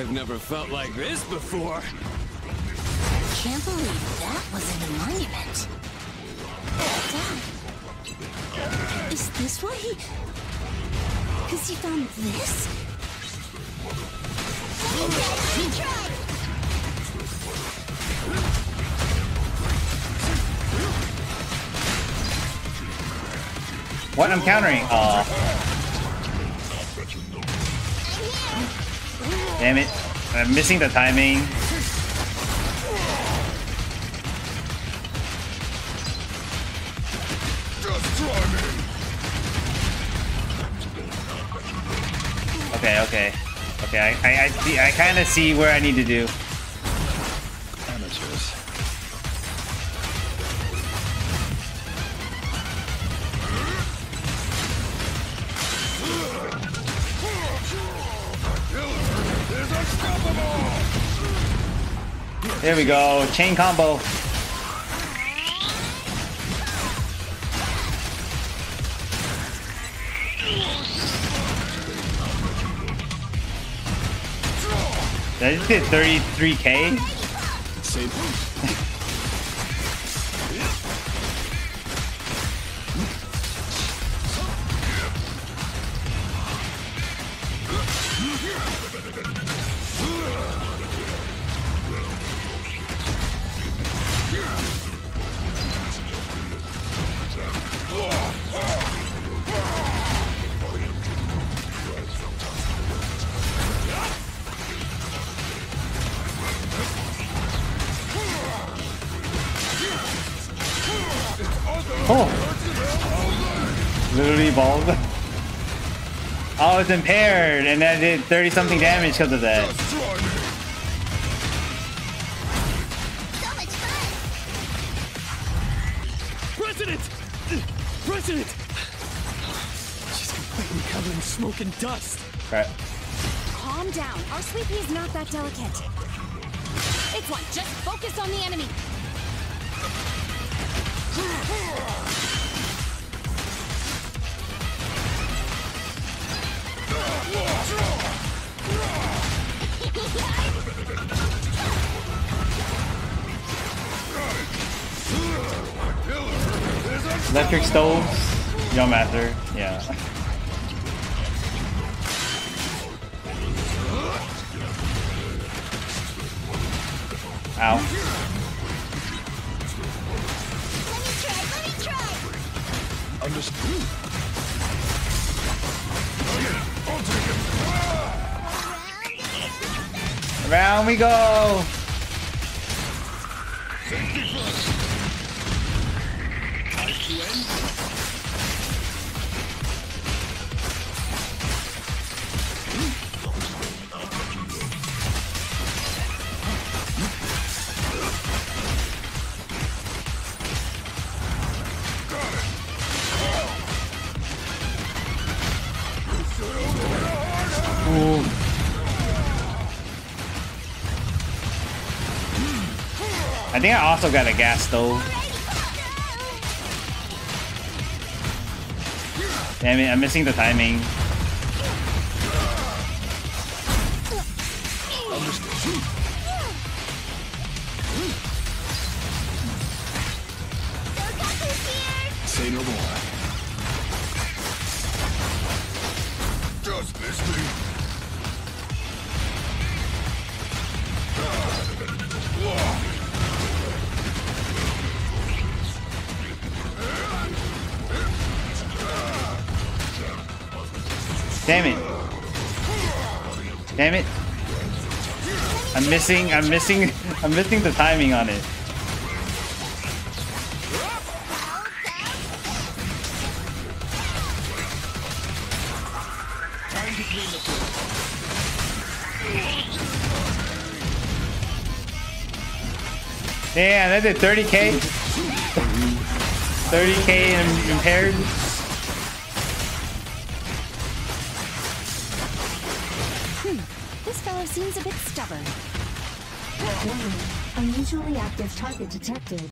I've never felt like this before. Can't believe that was a new monument. Dad, is this why he... Because he found this? What? I'm countering. Aw. Damn it. I'm missing the timing. Okay. I kind of see where I need to do. Amateurs. There we go. Chain combo. I just did 33k. Same. Oh! Literally evolved. Oh, it's impaired, and I did 30 something damage because of that. President! President! She's completely covered in smoke and dust. Right. Calm down. Our sweet pea is not that delicate. It's one. Just focus on the enemy. Electric stoves. Young Master. Yeah. Ow. Let me try. Understood. Around we go. Ooh. I think I also got a gas stove. Damn it, I'm missing the timing. Say no more. Just miss me. Damn it. Damn it. I'm missing the timing on it. Damn, that did 30k. 30k impaired. This fellow seems a bit stubborn. Warning. Unusually active target detected.